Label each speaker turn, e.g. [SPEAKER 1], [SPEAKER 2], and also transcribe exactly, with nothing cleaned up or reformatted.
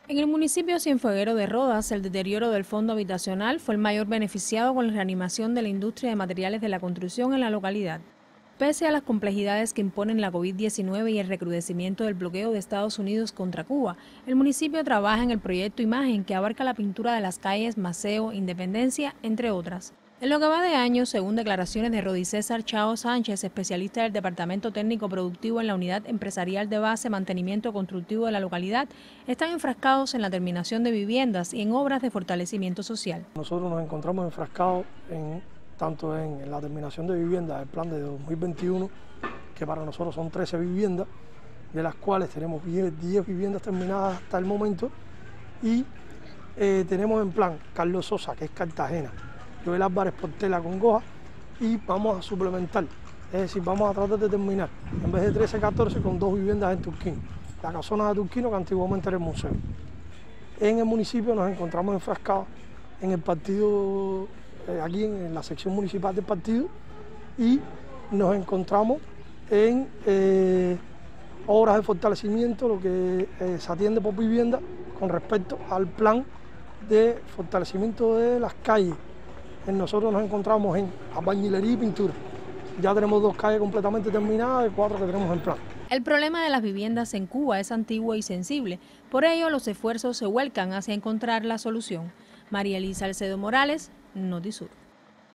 [SPEAKER 1] En el municipio Cienfueguero de Rodas, el deterioro del fondo habitacional fue el mayor beneficiado con la reanimación de la industria de materiales de la construcción en la localidad. Pese a las complejidades que imponen la COVID diecinueve y el recrudecimiento del bloqueo de Estados Unidos contra Cuba, el municipio trabaja en el proyecto Imagen, que abarca la pintura de las calles Maceo, Independencia, entre otras. En lo que va de año, según declaraciones de Rodi César Chao Sánchez, especialista del Departamento Técnico Productivo en la Unidad Empresarial de Base Mantenimiento Constructivo de la localidad, están enfrascados en la terminación de viviendas y en obras de fortalecimiento social.
[SPEAKER 2] Nosotros nos encontramos enfrascados en, tanto en la terminación de viviendas del plan de dos mil veintiuno, que para nosotros son trece viviendas, de las cuales tenemos diez viviendas terminadas hasta el momento, y eh, tenemos en plan Carlos Sosa, que es Cartagena, Joel Álvarez Portela con Goja, y vamos a suplementar, es decir, vamos a tratar de terminar, en vez de trece, catorce, con dos viviendas en Turquino, la casona de Turquino, que antiguamente era el museo. En el municipio nos encontramos enfrascados en el partido, eh, aquí en la sección municipal del partido, y nos encontramos en eh, obras de fortalecimiento, lo que eh, se atiende por vivienda con respecto al plan de fortalecimiento de las calles. En nosotros nos encontramos en albañilería y pintura. Ya tenemos dos calles completamente terminadas de cuatro que tenemos en plan.
[SPEAKER 1] El problema de las viviendas en Cuba es antiguo y sensible, por ello los esfuerzos se vuelcan hacia encontrar la solución. María Elisa Alcedo Morales, Notisur.